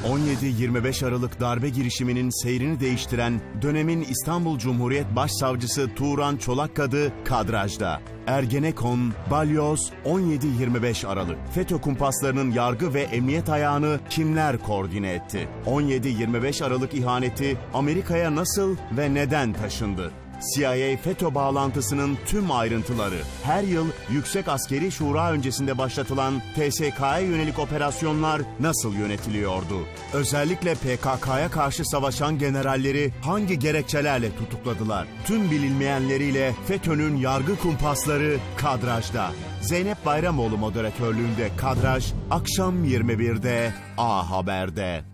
17-25 Aralık darbe girişiminin seyrini değiştiren dönemin İstanbul Cumhuriyet Başsavcısı Turan Çolakkadı kadrajda. Ergenekon, Balyoz, 17-25 Aralık. FETÖ kumpaslarının yargı ve emniyet ayağını kimler koordine etti? 17-25 Aralık ihaneti Amerika'ya nasıl ve neden taşındı? CIA FETÖ bağlantısının tüm ayrıntıları, her yıl Yüksek Askeri Şura öncesinde başlatılan TSK'ya yönelik operasyonlar nasıl yönetiliyordu? Özellikle PKK'ya karşı savaşan generalleri hangi gerekçelerle tutukladılar? Tüm bilinmeyenleriyle FETÖ'nün yargı kumpasları kadrajda. Zeynep Bayramoğlu moderatörlüğünde Kadraj, akşam 21'de A Haber'de.